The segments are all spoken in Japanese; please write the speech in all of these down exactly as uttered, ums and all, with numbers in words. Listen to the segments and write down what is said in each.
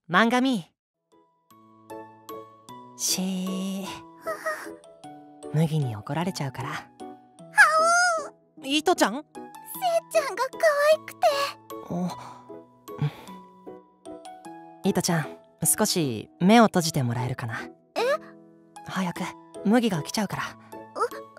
漫画みしー麦に怒られちゃうから。はおー、いとちゃん、せいちゃんが可愛くて。 おいとちゃん、少し目を閉じてもらえるかな。 え、 早く、麦が来ちゃうから。 う、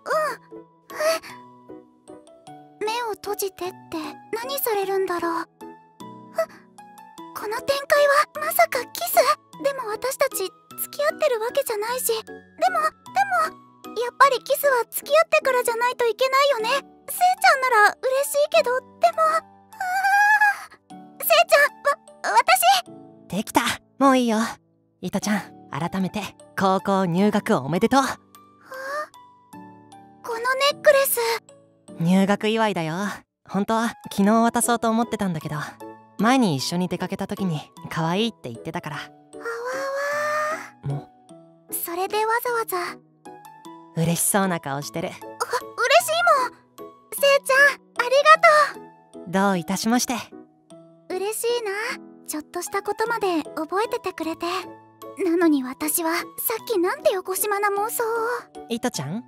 うん。目を閉じてって何されるんだろう。この展開はまさかキス？でも私たち付き合ってるわけじゃないし。でもでもやっぱりキスは付き合ってからじゃないといけないよね。せいちゃんなら嬉しいけど、でもあー、せいちゃん、わ、私できた。もういいよ。いとちゃん、改めて高校入学おめでとう。はあ、このネックレス入学祝いだよ。本当は昨日渡そうと思ってたんだけど、前に一緒に出かけた時に可愛いって言ってたから。 あわわもう、それでわざわざ嬉しそうな顔してる。 あ、嬉しいもん。せいちゃん、ありがとう。 どういたしまして。 嬉しいな、ちょっとしたことまで覚えててくれて。なのに私はさっきなんてよこしまな妄想を。 いとちゃん、うん、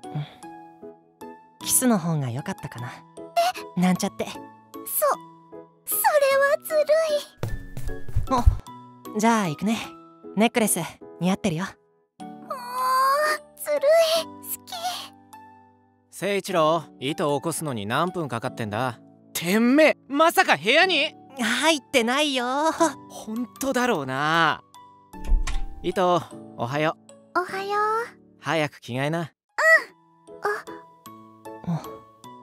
キスの方が良かったかな。え、なんちゃって。そそれはずるい。お、じゃあ行くね。ネックレス似合ってるよ。 もうずるい。好き。 誠一郎、糸を起こすのに何分かかってんだ。てめえ、まさか部屋に入ってないよ。 本当だろうな。糸、おはよう。おはよう。 早く着替えな。うん。 あお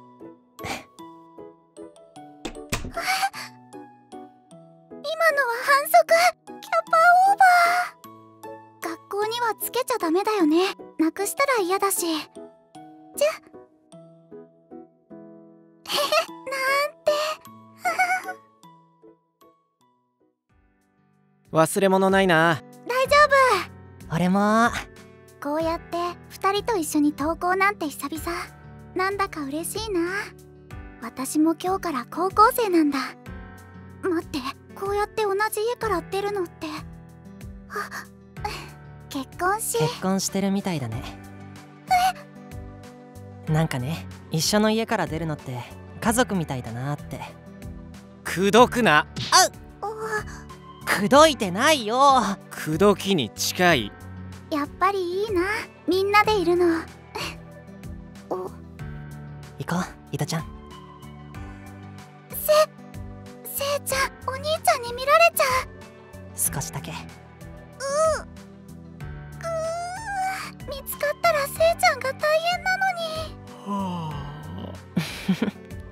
今のは反則。キャパオーバー。学校にはつけちゃダメだよね。なくしたら嫌だし。じゃへへ、なんて忘れ物ないな。 大丈夫。俺も。 こうやってふたりと一緒に登校なんて久々。なんだか嬉しいな。私も今日から高校生なんだ。待って、こうやって同じ家から出るのって、あ、結婚し結婚してるみたいだね。なんかね、一緒の家から出るのって家族みたいだなって。 くどくな。 あっ、くどいてないよ。 くどきに近い。 やっぱりいいな、みんなでいるの。お、 行こう、いとちゃん。 せせいちゃん、お兄ちゃんに見られちゃう。 少しだけ。ううくー、見つかったらせいちゃんが大変なのに。はあ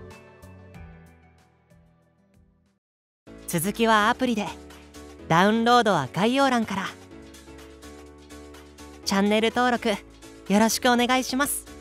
続きはアプリで。ダウンロードは概要欄から。チャンネル登録よろしくお願いします。